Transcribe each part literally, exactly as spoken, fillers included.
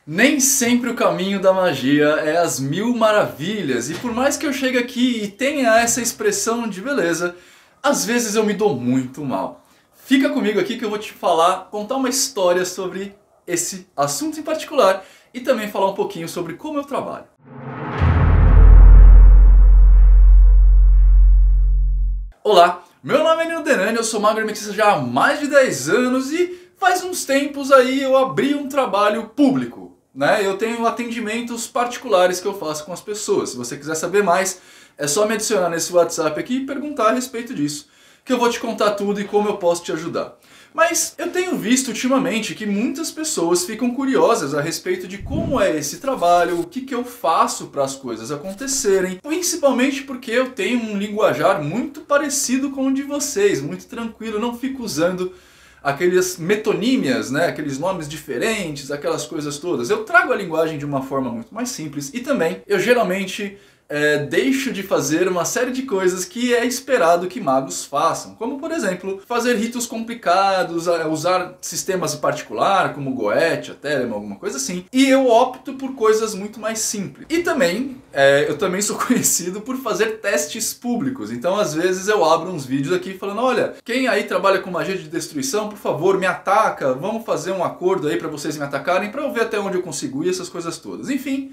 Nem sempre o caminho da magia é as mil maravilhas, e por mais que eu chegue aqui e tenha essa expressão de beleza, às vezes eu me dou muito mal. Fica comigo aqui que eu vou te falar, contar uma história sobre esse assunto em particular e também falar um pouquinho sobre como eu trabalho. Olá, meu nome é Nino Denani, eu sou magro hermetista já há mais de dez anos e faz uns tempos aí eu abri um trabalho público. Né? Eu tenho atendimentos particulares que eu faço com as pessoas. Se você quiser saber mais, é só me adicionar nesse WhatsApp aqui e perguntar a respeito disso, que eu vou te contar tudo e como eu posso te ajudar. Mas eu tenho visto ultimamente que muitas pessoas ficam curiosas a respeito de como é esse trabalho, o que, que eu faço para as coisas acontecerem, principalmente porque eu tenho um linguajar muito parecido com o de vocês, muito tranquilo, não fico usando aquelas metonímias, né? Aqueles nomes diferentes, aquelas coisas todas. Eu trago a linguagem de uma forma muito mais simples e também eu geralmente é, deixo de fazer uma série de coisas que é esperado que magos façam. Como, por exemplo, fazer ritos complicados, usar sistemas em particular, como Goetia, Telemann, alguma coisa assim. E eu opto por coisas muito mais simples. E também, é, eu também sou conhecido por fazer testes públicos. Então, às vezes, eu abro uns vídeos aqui falando, olha, quem aí trabalha com magia de destruição, por favor, me ataca. Vamos fazer um acordo aí para vocês me atacarem, para eu ver até onde eu consigo ir, essas coisas todas. Enfim,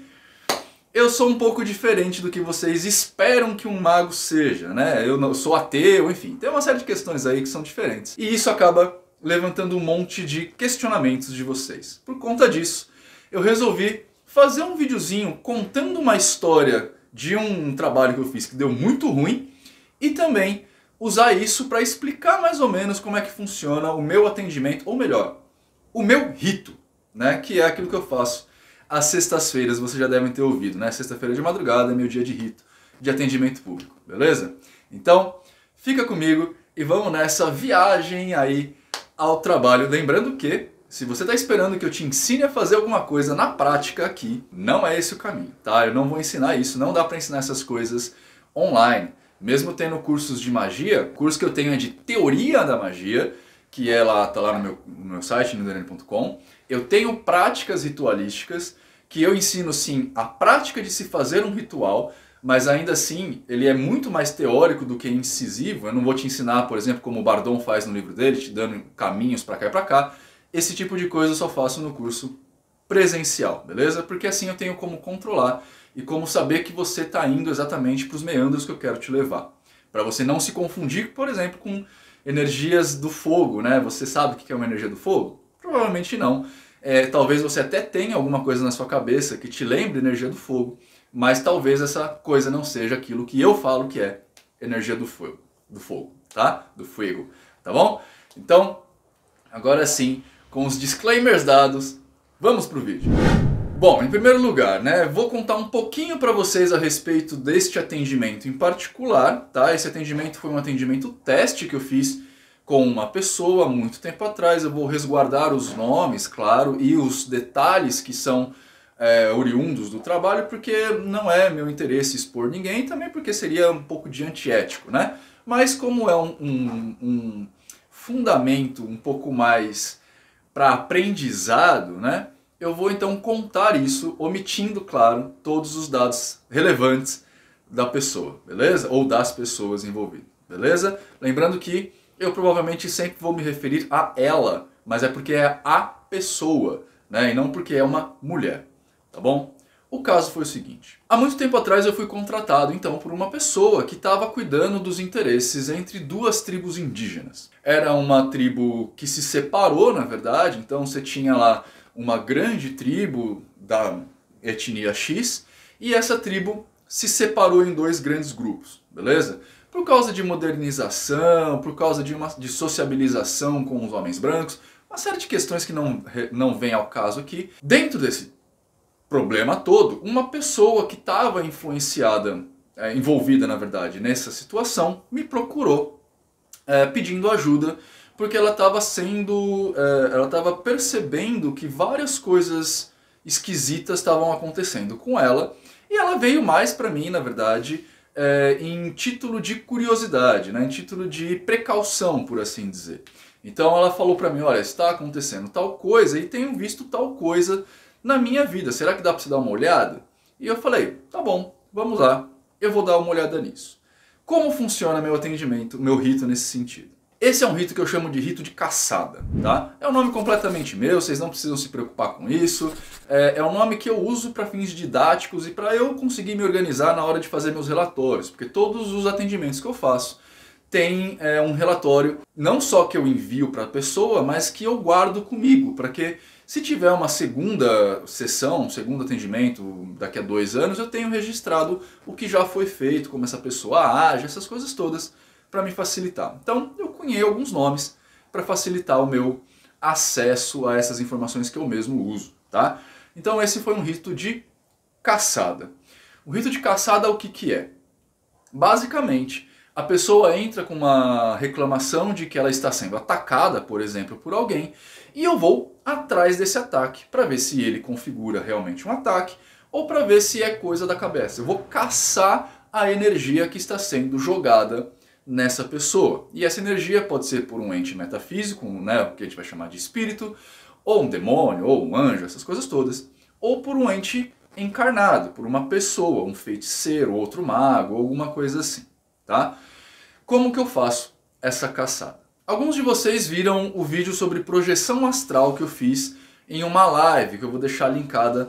eu sou um pouco diferente do que vocês esperam que um mago seja, né? Eu não, sou ateu, enfim, tem uma série de questões aí que são diferentes. E isso acaba levantando um monte de questionamentos de vocês. Por conta disso, eu resolvi fazer um videozinho contando uma história de um trabalho que eu fiz que deu muito ruim e também usar isso para explicar mais ou menos como é que funciona o meu atendimento, ou melhor, o meu rito, né? Que é aquilo que eu faço às sextas-feiras, vocês já devem ter ouvido, né? Sexta-feira de madrugada é meu dia de rito, de atendimento público, beleza? Então, fica comigo e vamos nessa viagem aí ao trabalho. Lembrando que, se você está esperando que eu te ensine a fazer alguma coisa na prática aqui, não é esse o caminho, tá? Eu não vou ensinar isso, não dá para ensinar essas coisas online. Mesmo tendo cursos de magia, o curso que eu tenho é de teoria da magia, que é lá, tá lá no meu, no meu site, nino denani ponto com. Eu tenho práticas ritualísticas, que eu ensino sim a prática de se fazer um ritual, mas ainda assim ele é muito mais teórico do que incisivo. Eu não vou te ensinar, por exemplo, como o Bardon faz no livro dele, te dando caminhos para cá e para cá. Esse tipo de coisa eu só faço no curso presencial, beleza? Porque assim eu tenho como controlar e como saber que você está indo exatamente para os meandros que eu quero te levar. Para você não se confundir, por exemplo, com energias do fogo, né? Você sabe o que é uma energia do fogo? Provavelmente não. É, talvez você até tenha alguma coisa na sua cabeça que te lembre energia do fogo, mas talvez essa coisa não seja aquilo que eu falo que é energia do fogo, do fogo, tá? Do fuego, tá bom? Então, agora sim, com os disclaimers dados, vamos pro vídeo. Bom, em primeiro lugar, né, vou contar um pouquinho para vocês a respeito deste atendimento em particular, tá? Esse atendimento foi um atendimento teste que eu fiz com uma pessoa há muito tempo atrás. Eu vou resguardar os nomes, claro, e os detalhes que são é, oriundos do trabalho, porque não é meu interesse expor ninguém, e também porque seria um pouco de antiético, né? Mas como é um, um, um fundamento um pouco mais para aprendizado, né? Eu vou então contar isso, omitindo, claro, todos os dados relevantes da pessoa, beleza? Ou das pessoas envolvidas, beleza? Lembrando que eu provavelmente sempre vou me referir a ela, mas é porque é a pessoa, né? E não porque é uma mulher, tá bom? O caso foi o seguinte: há muito tempo atrás eu fui contratado então por uma pessoa que estava cuidando dos interesses entre duas tribos indígenas. Era uma tribo que se separou, na verdade, então você tinha lá uma grande tribo da etnia X e essa tribo se separou em dois grandes grupos, beleza? Por causa de modernização, por causa de, uma, de sociabilização com os homens brancos, uma série de questões que não, não vem ao caso aqui. Dentro desse problema todo, uma pessoa que estava influenciada, é, envolvida na verdade nessa situação, me procurou é, pedindo ajuda, porque ela estava sendo, é, ela estava percebendo que várias coisas esquisitas estavam acontecendo com ela, e ela veio mais para mim, na verdade, É, em título de curiosidade, né? Em título de precaução, por assim dizer. Então ela falou para mim, olha, está acontecendo tal coisa e tenho visto tal coisa na minha vida. Será que dá para você dar uma olhada? E eu falei, tá bom, vamos lá, eu vou dar uma olhada nisso. Como funciona meu atendimento, meu rito nesse sentido? Esse é um rito que eu chamo de rito de caçada, tá? É um nome completamente meu, vocês não precisam se preocupar com isso. É, é um nome que eu uso para fins didáticos e para eu conseguir me organizar na hora de fazer meus relatórios, porque todos os atendimentos que eu faço têm é, um relatório, não só que eu envio para a pessoa, mas que eu guardo comigo, para que se tiver uma segunda sessão, um segundo atendimento daqui a dois anos, eu tenho registrado o que já foi feito, como essa pessoa age, essas coisas todas, para me facilitar. Então eu cunhei alguns nomes para facilitar o meu acesso a essas informações que eu mesmo uso, tá? Então esse foi um rito de caçada. O rito de caçada o que que é? Basicamente, a pessoa entra com uma reclamação de que ela está sendo atacada, por exemplo, por alguém, e eu vou atrás desse ataque para ver se ele configura realmente um ataque ou para ver se é coisa da cabeça. Eu vou caçar a energia que está sendo jogada nessa pessoa. E essa energia pode ser por um ente metafísico, né, que a gente vai chamar de espírito, ou um demônio, ou um anjo, essas coisas todas, ou por um ente encarnado, por uma pessoa, um feiticeiro, outro mago, alguma coisa assim. Tá? Como que eu faço essa caçada? Alguns de vocês viram o vídeo sobre projeção astral que eu fiz em uma live, que eu vou deixar linkada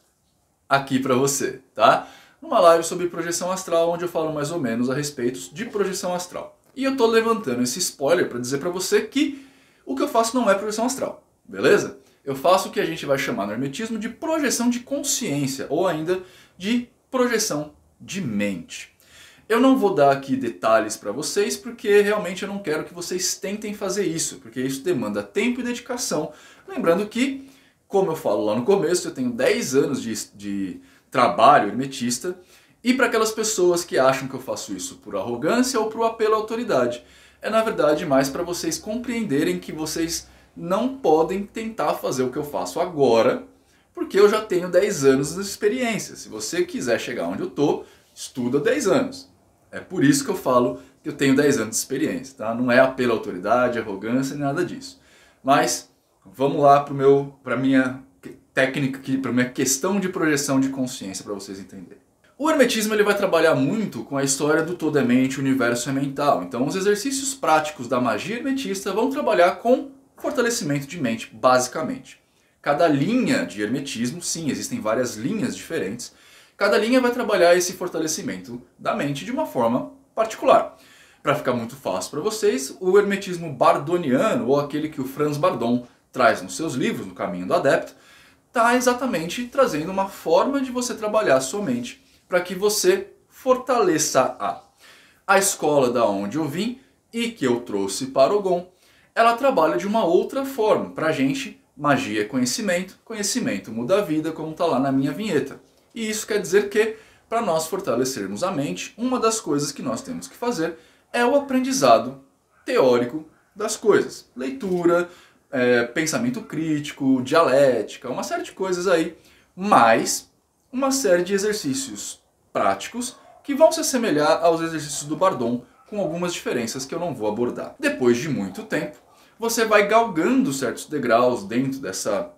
aqui para você, tá? Uma live sobre projeção astral, onde eu falo mais ou menos a respeito de projeção astral. E eu tô levantando esse spoiler para dizer para você que o que eu faço não é projeção astral, beleza? Eu faço o que a gente vai chamar no hermetismo de projeção de consciência, ou ainda de projeção de mente. Eu não vou dar aqui detalhes para vocês, porque realmente eu não quero que vocês tentem fazer isso, porque isso demanda tempo e dedicação. Lembrando que, como eu falo lá no começo, eu tenho dez anos de, de trabalho hermetista, e para aquelas pessoas que acham que eu faço isso por arrogância ou por apelo à autoridade, é na verdade mais para vocês compreenderem que vocês não podem tentar fazer o que eu faço agora, porque eu já tenho dez anos de experiência. Se você quiser chegar onde eu estou, estuda dez anos. É por isso que eu falo que eu tenho dez anos de experiência, tá? Não é apelo à autoridade, arrogância, nem nada disso. Mas vamos lá para a minha técnica, para a minha questão de projeção de consciência, para vocês entenderem. O hermetismo ele vai trabalhar muito com a história do todo é mente, o universo é mental. Então os exercícios práticos da magia hermetista vão trabalhar com fortalecimento de mente, basicamente. Cada linha de hermetismo, sim, existem várias linhas diferentes, cada linha vai trabalhar esse fortalecimento da mente de uma forma particular. Para ficar muito fácil para vocês, o hermetismo bardoniano, ou aquele que o Franz Bardon traz nos seus livros, no Caminho do Adepto, está exatamente trazendo uma forma de você trabalhar a sua mente para que você fortaleça a. A escola da onde eu vim e que eu trouxe para o Gon, ela trabalha de uma outra forma. Para a gente, magia é conhecimento, conhecimento muda a vida, como está lá na minha vinheta. E isso quer dizer que, para nós fortalecermos a mente, uma das coisas que nós temos que fazer é o aprendizado teórico das coisas. Leitura, é, pensamento crítico, dialética, uma série de coisas aí, mais uma série de exercícios práticos que vão se assemelhar aos exercícios do Bardon, com algumas diferenças que eu não vou abordar. Depois de muito tempo, você vai galgando certos degraus dentro dessa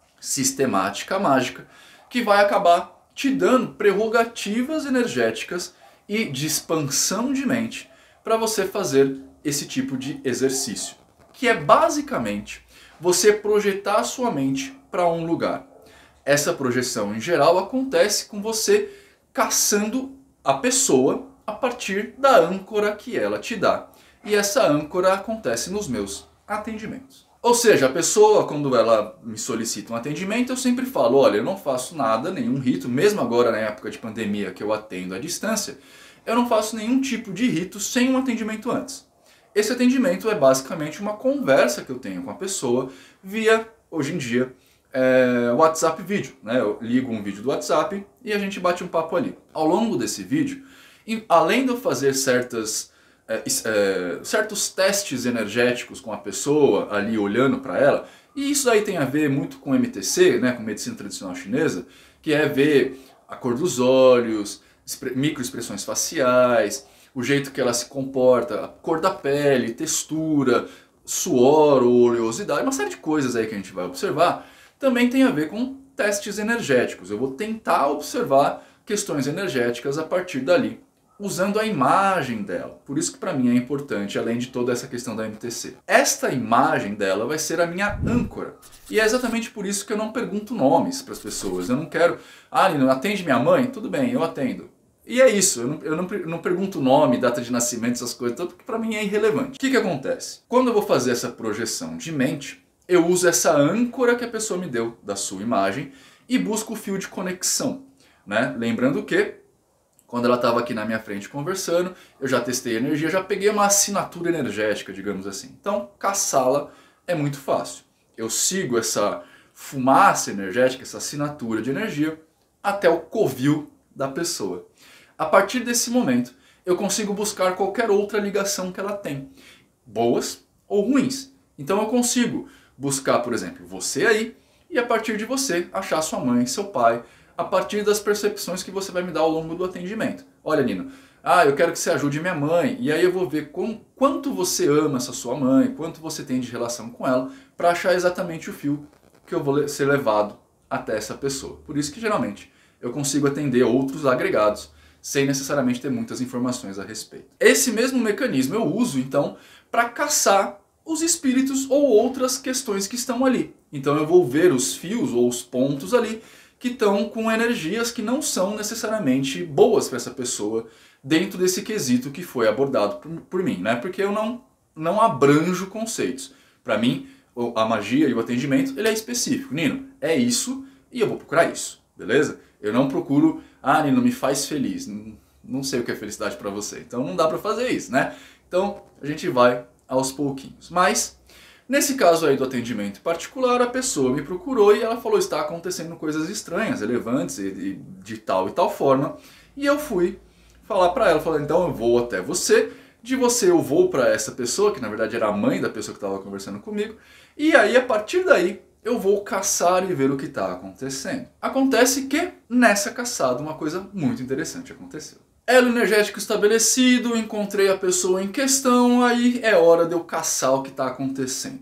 sistemática mágica, que vai acabar te dando prerrogativas energéticas e de expansão de mente para você fazer esse tipo de exercício, que é basicamente você projetar a sua mente para um lugar. Essa projeção em geral acontece com você caçando a pessoa a partir da âncora que ela te dá. E essa âncora acontece nos meus atendimentos. Ou seja, a pessoa, quando ela me solicita um atendimento, eu sempre falo, olha, eu não faço nada, nenhum rito, mesmo agora na época de pandemia que eu atendo à distância, eu não faço nenhum tipo de rito sem um atendimento antes. Esse atendimento é basicamente uma conversa que eu tenho com a pessoa via, hoje em dia, é, WhatsApp vídeo, né? Eu ligo um vídeo do WhatsApp e a gente bate um papo ali. Ao longo desse vídeo, além de eu fazer certas... É, é, certos testes energéticos com a pessoa ali olhando para ela, e isso aí tem a ver muito com M T C, né, com medicina tradicional chinesa, que é ver a cor dos olhos, microexpressões faciais, o jeito que ela se comporta, a cor da pele, textura, suor ou oleosidade, uma série de coisas aí que a gente vai observar, também tem a ver com testes energéticos. Eu vou tentar observar questões energéticas a partir dali, usando a imagem dela. Por isso que para mim é importante, além de toda essa questão da M T C. Esta imagem dela vai ser a minha âncora. E é exatamente por isso que eu não pergunto nomes para as pessoas. Eu não quero, ah, Nino, atende minha mãe? Tudo bem, eu atendo. E é isso, eu não, eu não, não pergunto nome, data de nascimento, essas coisas, porque para mim é irrelevante. O que, que acontece? Quando eu vou fazer essa projeção de mente, eu uso essa âncora que a pessoa me deu da sua imagem e busco o fio de conexão, né? Lembrando que quando ela estava aqui na minha frente conversando, eu já testei a energia, já peguei uma assinatura energética, digamos assim. Então, caçá-la é muito fácil. Eu sigo essa fumaça energética, essa assinatura de energia, até o covil da pessoa. A partir desse momento, eu consigo buscar qualquer outra ligação que ela tem, boas ou ruins. Então eu consigo buscar, por exemplo, você aí, e a partir de você, achar sua mãe, seu pai, a partir das percepções que você vai me dar ao longo do atendimento. Olha, Nino, ah, eu quero que você ajude minha mãe, e aí eu vou ver com, quanto você ama essa sua mãe, quanto você tem de relação com ela, para achar exatamente o fio que eu vou ser levado até essa pessoa. Por isso que geralmente eu consigo atender outros agregados, sem necessariamente ter muitas informações a respeito. Esse mesmo mecanismo eu uso, então, para caçar os espíritos ou outras questões que estão ali. Então eu vou ver os fios ou os pontos ali que estão com energias que não são necessariamente boas para essa pessoa dentro desse quesito que foi abordado por, por mim, né? Porque eu não, não abranjo conceitos. Para mim, a magia e o atendimento ele é específico. Nino, é isso e eu vou procurar isso, beleza? Eu não procuro, ah, Nino, me faz feliz. Não, não sei o que é felicidade para você, então não dá para fazer isso, né? Então a gente vai aos pouquinhos. Mas, nesse caso aí do atendimento particular, a pessoa me procurou e ela falou, está acontecendo coisas estranhas, relevantes, e, e de tal e tal forma. E eu fui falar para ela, falei, então eu vou até você, de você eu vou para essa pessoa, que na verdade era a mãe da pessoa que estava conversando comigo, e aí a partir daí eu vou caçar e ver o que está acontecendo. Acontece que nessa caçada uma coisa muito interessante aconteceu. Elo energético estabelecido, encontrei a pessoa em questão, aí é hora de eu caçar o que está acontecendo.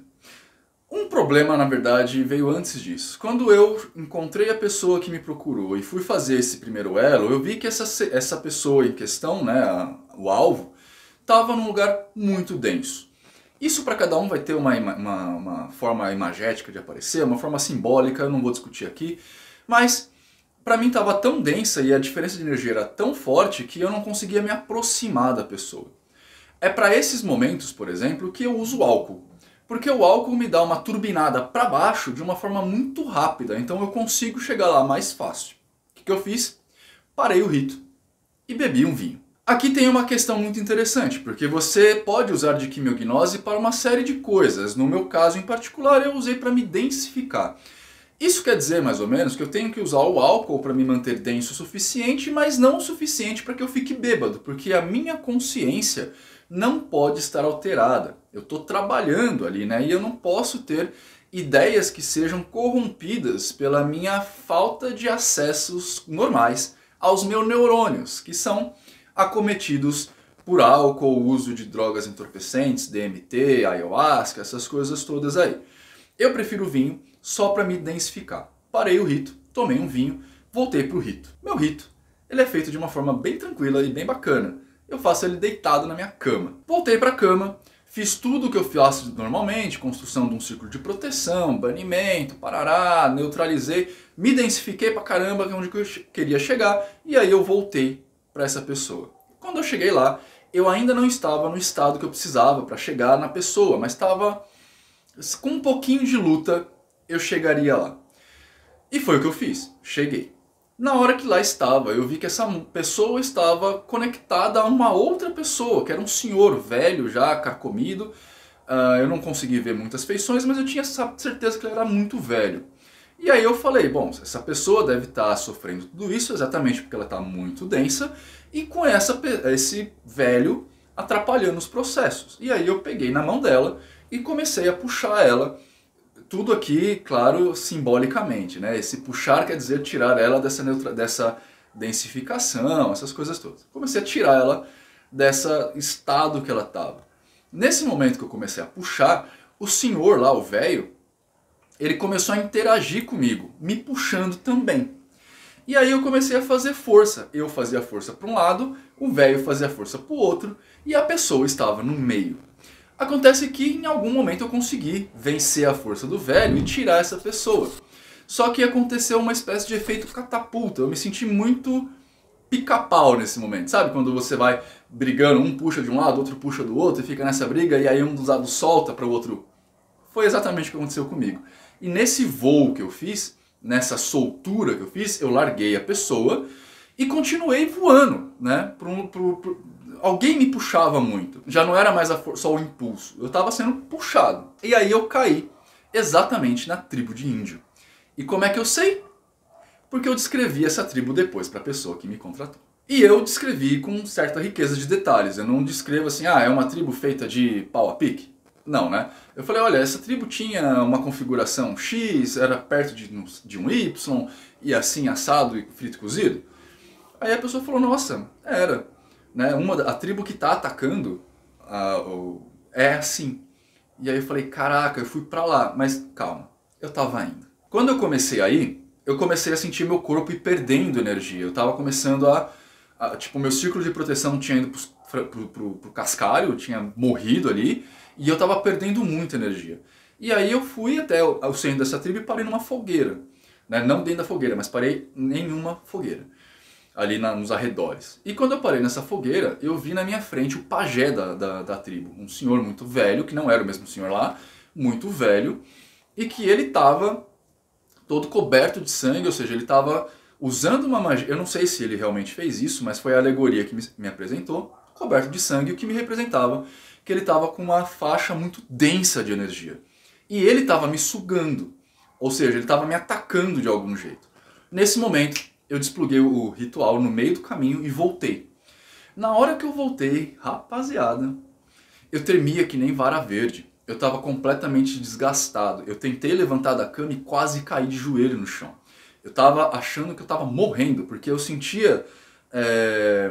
Um problema, na verdade, veio antes disso. Quando eu encontrei a pessoa que me procurou e fui fazer esse primeiro elo, eu vi que essa, essa pessoa em questão, né, a, o alvo, estava num lugar muito denso. Isso para cada um vai ter uma, uma, uma forma imagética de aparecer, uma forma simbólica, eu não vou discutir aqui, mas para mim estava tão densa e a diferença de energia era tão forte que eu não conseguia me aproximar da pessoa. É para esses momentos, por exemplo, que eu uso o álcool. Porque o álcool me dá uma turbinada para baixo de uma forma muito rápida, então eu consigo chegar lá mais fácil. O que, que eu fiz? Parei o rito e bebi um vinho. Aqui tem uma questão muito interessante, porque você pode usar de quimiognose para uma série de coisas. No meu caso em particular, eu usei para me densificar. Isso quer dizer, mais ou menos, que eu tenho que usar o álcool para me manter denso o suficiente, mas não o suficiente para que eu fique bêbado, porque a minha consciência não pode estar alterada. Eu estou trabalhando ali, né? E eu não posso ter ideias que sejam corrompidas pela minha falta de acessos normais aos meus neurônios, que são acometidos por álcool, uso de drogas entorpecentes, D M T, ayahuasca, essas coisas todas aí. Eu prefiro vinho só para me densificar. Parei o rito, tomei um vinho, voltei para o rito. Meu rito, ele é feito de uma forma bem tranquila e bem bacana. Eu faço ele deitado na minha cama. Voltei para a cama, fiz tudo o que eu faço normalmente, construção de um círculo de proteção, banimento, parará, neutralizei, me densifiquei pra caramba, que é onde eu queria chegar, e aí eu voltei para essa pessoa. Quando eu cheguei lá, eu ainda não estava no estado que eu precisava para chegar na pessoa, mas estava com um pouquinho de luta, eu chegaria lá. E foi o que eu fiz, cheguei. Na hora que lá estava, eu vi que essa pessoa estava conectada a uma outra pessoa, que era um senhor velho já, carcomido. Uh, eu não consegui ver muitas feições, mas eu tinha certeza que ele era muito velho. E aí eu falei, bom, essa pessoa deve estar sofrendo tudo isso exatamente porque ela está muito densa e com essa, esse velho atrapalhando os processos. E aí eu peguei na mão dela e comecei a puxar ela. Tudo aqui, claro, simbolicamente, né? Esse puxar quer dizer tirar ela dessa, neutra... dessa densificação, essas coisas todas. Comecei a tirar ela desse estado que ela estava. Nesse momento que eu comecei a puxar, o senhor lá, o velho, ele começou a interagir comigo, me puxando também. E aí eu comecei a fazer força. Eu fazia força para um lado, o velho fazia força para o outro e a pessoa estava no meio. Acontece que em algum momento eu consegui vencer a força do velho e tirar essa pessoa. Só que aconteceu uma espécie de efeito catapulta. Eu me senti muito pica-pau nesse momento. Sabe quando você vai brigando, um puxa de um lado, outro puxa do outro e fica nessa briga e aí um dos lados solta para o outro? Foi exatamente o que aconteceu comigo. E nesse voo que eu fiz, nessa soltura que eu fiz, eu larguei a pessoa e continuei voando, né? Pro, pro, pro... Alguém me puxava muito. Já não era mais a for... só o impulso. Eu estava sendo puxado. E aí eu caí exatamente na tribo de índio. E como é que eu sei? Porque eu descrevi essa tribo depois para a pessoa que me contratou. E eu descrevi com certa riqueza de detalhes. Eu não descrevo assim, ah, é uma tribo feita de pau a pique. Não, né? Eu falei, olha, essa tribo tinha uma configuração X, era perto de, de um Y, e assim, assado e frito e cozido. Aí a pessoa falou, nossa, era. Né? Uma, a tribo que tá atacando a, o, é assim. E aí eu falei, caraca, eu fui pra lá. Mas calma, eu tava indo. Quando eu comecei a ir, eu comecei a sentir meu corpo ir perdendo energia. Eu tava começando a... a tipo, meu círculo de proteção tinha ido pro, pro, pro, pro cascalho, eu tinha morrido ali. E eu tava perdendo muita energia. E aí eu fui até o, o centro dessa tribo e parei numa fogueira. Né? Não dentro da fogueira, mas parei em uma fogueira. Ali na, nos arredores. E quando eu parei nessa fogueira, eu vi na minha frente o pajé da, da, da tribo. Um senhor muito velho, que não era o mesmo senhor lá, muito velho. E que ele tava todo coberto de sangue, ou seja, ele tava usando uma magia. Eu não sei se ele realmente fez isso, mas foi a alegoria que me, me apresentou. Coberto de sangue, o que me representava que ele estava com uma faixa muito densa de energia. E ele estava me sugando, ou seja, ele estava me atacando de algum jeito. Nesse momento, eu despluguei o ritual no meio do caminho e voltei. Na hora que eu voltei, rapaziada, eu tremia que nem vara verde. Eu estava completamente desgastado. Eu tentei levantar da cama e quase caí de joelho no chão. Eu estava achando que eu estava morrendo, porque eu sentia... É...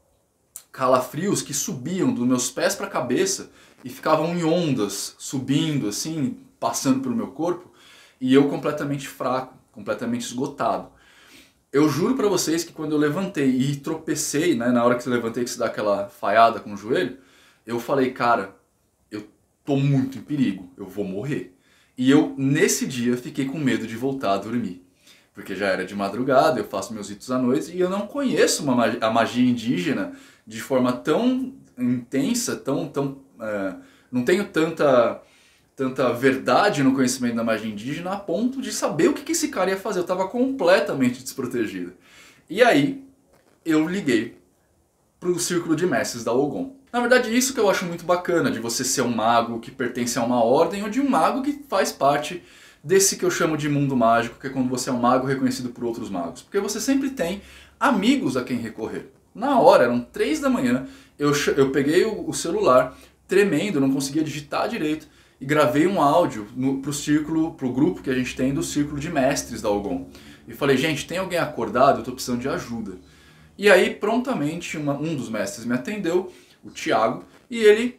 calafrios que subiam dos meus pés para a cabeça e ficavam em ondas, subindo assim, passando pelo meu corpo, e eu completamente fraco, completamente esgotado. Eu juro para vocês que quando eu levantei e tropecei, né, na hora que eu levantei que se dá aquela falhada com o joelho, eu falei, cara, eu tô muito em perigo, eu vou morrer. E eu, nesse dia, fiquei com medo de voltar a dormir. Porque já era de madrugada, eu faço meus ritos à noite e eu não conheço uma magia, a magia indígena de forma tão intensa, tão, tão, é, não tenho tanta, tanta verdade no conhecimento da magia indígena a ponto de saber o que, que esse cara ia fazer. Eu estava completamente desprotegido. E aí eu liguei para o círculo de mestres da Ogon. Na verdade, isso que eu acho muito bacana, de você ser um mago que pertence a uma ordem ou de um mago que faz parte desse que eu chamo de mundo mágico, que é quando você é um mago reconhecido por outros magos. Porque você sempre tem amigos a quem recorrer. Na hora, eram três da manhã, eu, eu peguei o, o celular, tremendo, não conseguia digitar direito, e gravei um áudio no, pro círculo, pro grupo que a gente tem do círculo de mestres da Ogon. E falei, gente, tem alguém acordado? Eu tô precisando de ajuda. E aí, prontamente, uma, um dos mestres me atendeu, o Thiago, e ele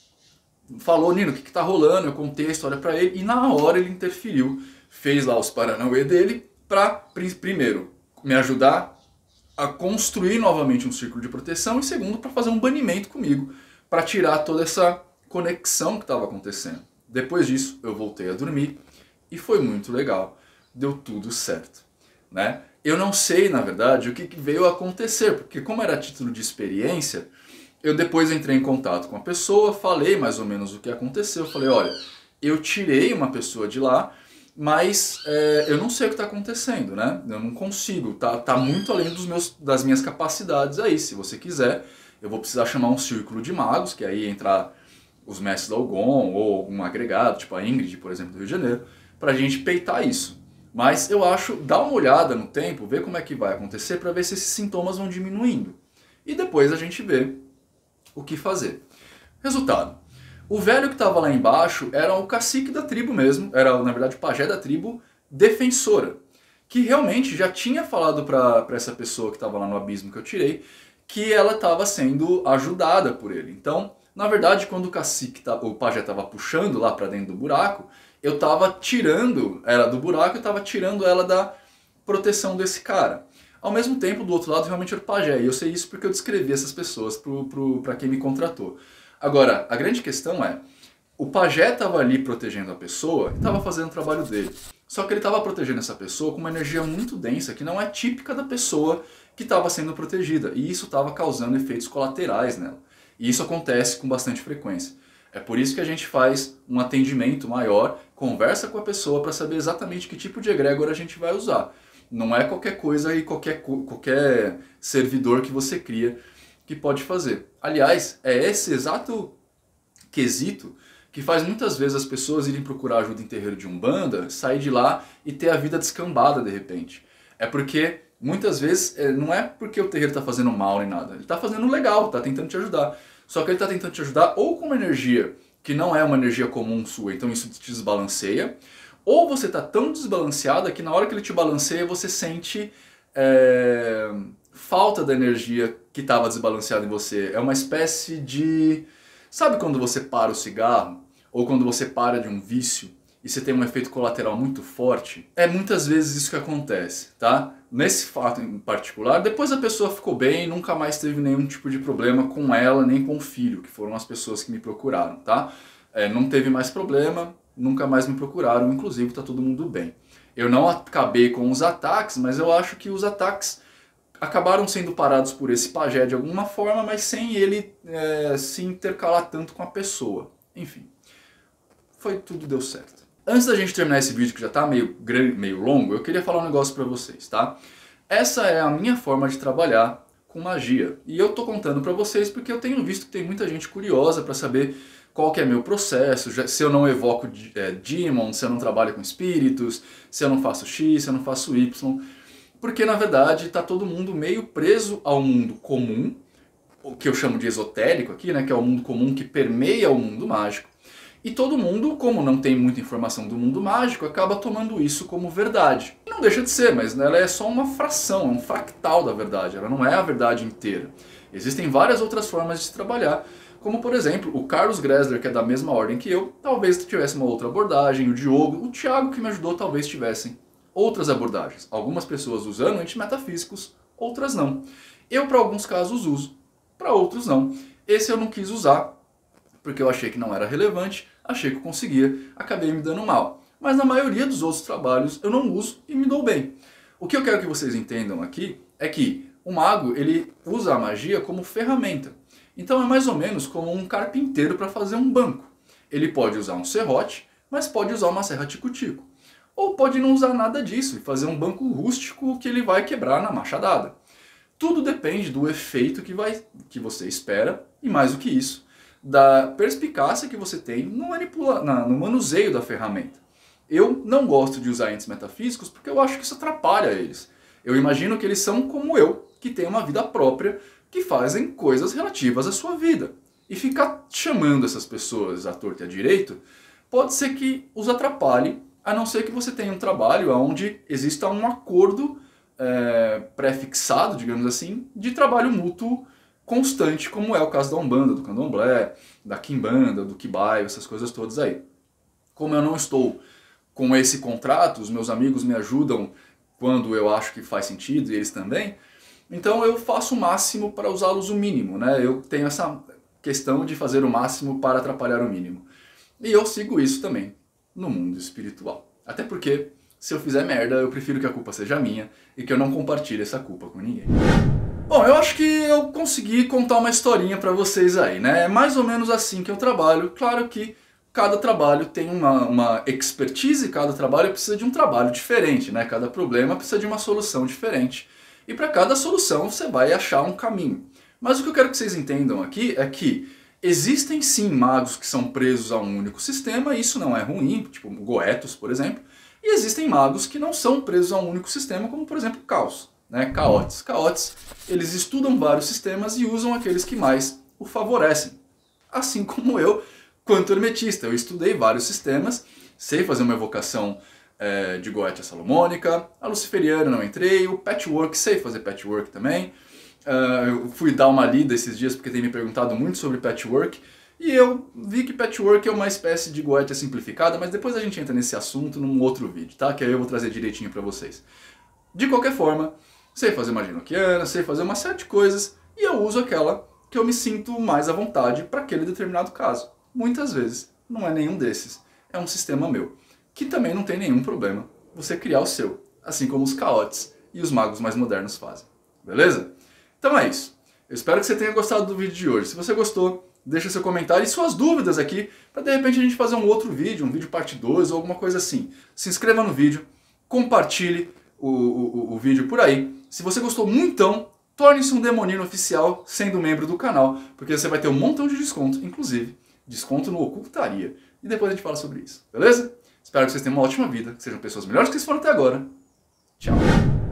falou, Nino, o que, que tá rolando? Eu contei a história pra ele, e na hora ele interferiu, fez lá os paranauê dele, pra, primeiro, me ajudar a construir novamente um círculo de proteção, e segundo, para fazer um banimento comigo, para tirar toda essa conexão que estava acontecendo. Depois disso, eu voltei a dormir, e foi muito legal. Deu tudo certo, né? Eu não sei, na verdade, o que veio a acontecer, porque como era título de experiência, eu depois entrei em contato com a pessoa, falei mais ou menos o que aconteceu, falei, olha, eu tirei uma pessoa de lá, mas é, eu não sei o que está acontecendo, né? Eu não consigo, tá, tá muito além dos meus, das minhas capacidades aí. Se você quiser, eu vou precisar chamar um círculo de magos, que aí entra os mestres da Ogon, ou algum agregado, tipo a Ingrid, por exemplo, do Rio de Janeiro, pra gente peitar isso. Mas eu acho, dá uma olhada no tempo, ver como é que vai acontecer, para ver se esses sintomas vão diminuindo. E depois a gente vê o que fazer. Resultado. O velho que estava lá embaixo era o cacique da tribo mesmo, era na verdade o pajé da tribo defensora, que realmente já tinha falado para essa pessoa que estava lá no abismo que eu tirei, que ela estava sendo ajudada por ele. Então, na verdade, quando o cacique, o pajé estava puxando lá para dentro do buraco, eu tava tirando ela do buraco, eu tava tirando ela da proteção desse cara. Ao mesmo tempo, do outro lado, realmente era o pajé, e eu sei isso porque eu descrevi essas pessoas para quem me contratou. Agora, a grande questão é, o pajé estava ali protegendo a pessoa e estava fazendo o trabalho dele. Só que ele estava protegendo essa pessoa com uma energia muito densa, que não é típica da pessoa que estava sendo protegida. E isso estava causando efeitos colaterais nela. E isso acontece com bastante frequência. É por isso que a gente faz um atendimento maior, conversa com a pessoa para saber exatamente que tipo de egrégora a gente vai usar. Não é qualquer coisa e qualquer, qualquer servidor que você cria que pode fazer. Aliás, é esse exato quesito que faz muitas vezes as pessoas irem procurar ajuda em terreiro de Umbanda, sair de lá e ter a vida descambada de repente. É porque, muitas vezes, não é porque o terreiro está fazendo mal nem nada. Ele está fazendo legal, está tentando te ajudar. Só que ele está tentando te ajudar ou com uma energia que não é uma energia comum sua, então isso te desbalanceia, ou você está tão desbalanceada que na hora que ele te balanceia você sente é, falta da energia que estava desbalanceada em você. É uma espécie de... Sabe quando você para o cigarro? Ou quando você para de um vício e você tem um efeito colateral muito forte? É muitas vezes isso que acontece, tá? Nesse fato em particular, depois a pessoa ficou bem e nunca mais teve nenhum tipo de problema com ela nem com o filho, que foram as pessoas que me procuraram, tá? É, não teve mais problema, nunca mais me procuraram, inclusive tá todo mundo bem. Eu não acabei com os ataques, mas eu acho que os ataques acabaram sendo parados por esse pajé de alguma forma, mas sem ele é, se intercalar tanto com a pessoa. Enfim, foi tudo deu certo. Antes da gente terminar esse vídeo que já tá meio, meio longo, eu queria falar um negócio pra vocês, tá? Essa é a minha forma de trabalhar com magia. E eu tô contando pra vocês porque eu tenho visto que tem muita gente curiosa pra saber qual que é meu processo, se eu não evoco é, demons, se eu não trabalho com espíritos, se eu não faço X, se eu não faço Y. Porque na verdade tá todo mundo meio preso ao mundo comum, o que eu chamo de esotérico aqui, né, que é o mundo comum que permeia o mundo mágico. E todo mundo, como não tem muita informação do mundo mágico, acaba tomando isso como verdade. Não deixa de ser, mas ela é só uma fração, é um fractal da verdade, ela não é a verdade inteira. Existem várias outras formas de se trabalhar, como por exemplo, o Carlos Gressler, que é da mesma ordem que eu, talvez tivesse uma outra abordagem, o Diogo, o Thiago que me ajudou talvez tivessem outras abordagens. Algumas pessoas usando antimetafísicos, outras não. Eu para alguns casos uso, para outros não. Esse eu não quis usar, porque eu achei que não era relevante, achei que eu conseguia, acabei me dando mal. Mas na maioria dos outros trabalhos eu não uso e me dou bem. O que eu quero que vocês entendam aqui é que o mago ele usa a magia como ferramenta. Então é mais ou menos como um carpinteiro para fazer um banco. Ele pode usar um serrote, mas pode usar uma serra tico-tico. Ou pode não usar nada disso e fazer um banco rústico que ele vai quebrar na machadada. Tudo depende do efeito que, vai, que você espera e mais do que isso, da perspicácia que você tem no, manipula, na, no manuseio da ferramenta. Eu não gosto de usar entes metafísicos porque eu acho que isso atrapalha eles. Eu imagino que eles são como eu, que têm uma vida própria, que fazem coisas relativas à sua vida. E ficar chamando essas pessoas à torta e à direito pode ser que os atrapalhe, a não ser que você tenha um trabalho onde exista um acordo é, pré-fixado, digamos assim, de trabalho mútuo constante, como é o caso da Umbanda, do Candomblé, da Quimbanda, do Quibaio, essas coisas todas aí. Como eu não estou com esse contrato, os meus amigos me ajudam quando eu acho que faz sentido e eles também, então eu faço o máximo para usá-los o mínimo, né? Eu tenho essa questão de fazer o máximo para atrapalhar o mínimo. E eu sigo isso também no mundo espiritual. Até porque, se eu fizer merda, eu prefiro que a culpa seja minha e que eu não compartilhe essa culpa com ninguém. Bom, eu acho que eu consegui contar uma historinha pra vocês aí, né? É mais ou menos assim que eu trabalho. Claro que cada trabalho tem uma, uma expertise, cada trabalho precisa de um trabalho diferente, né? Cada problema precisa de uma solução diferente. E para cada solução você vai achar um caminho. Mas o que eu quero que vocês entendam aqui é que existem sim magos que são presos a um único sistema, e isso não é ruim, tipo Goetos, por exemplo. E existem magos que não são presos a um único sistema, como por exemplo Caos. Né, caotes. Caotes, eles estudam vários sistemas e usam aqueles que mais o favorecem. Assim como eu, quanto hermetista, eu estudei vários sistemas, sei fazer uma evocação é, de Goetia Salomônica, a Luciferiana não entrei, o Patchwork, sei fazer Patchwork também. Uh, eu fui dar uma lida esses dias porque tem me perguntado muito sobre Patchwork, E eu vi que patchwork é uma espécie de goethe simplificada, mas depois a gente entra nesse assunto num outro vídeo, tá? Que aí eu vou trazer direitinho pra vocês. De qualquer forma, sei fazer magia enoquiana, sei fazer uma série de coisas, e eu uso aquela que eu me sinto mais à vontade para aquele determinado caso. Muitas vezes não é nenhum desses, é um sistema meu, que também não tem nenhum problema você criar o seu, assim como os caotes e os magos mais modernos fazem. Beleza? Então é isso. Eu espero que você tenha gostado do vídeo de hoje. Se você gostou, deixa seu comentário e suas dúvidas aqui, para de repente a gente fazer um outro vídeo, um vídeo parte dois ou alguma coisa assim. Se inscreva no vídeo, compartilhe o, o, o vídeo por aí. Se você gostou muito, torne-se um demonino oficial sendo membro do canal, porque você vai ter um montão de desconto, inclusive desconto no Ocultaria. E depois a gente fala sobre isso, beleza? Espero que vocês tenham uma ótima vida, que sejam pessoas melhores que vocês foram até agora. Tchau!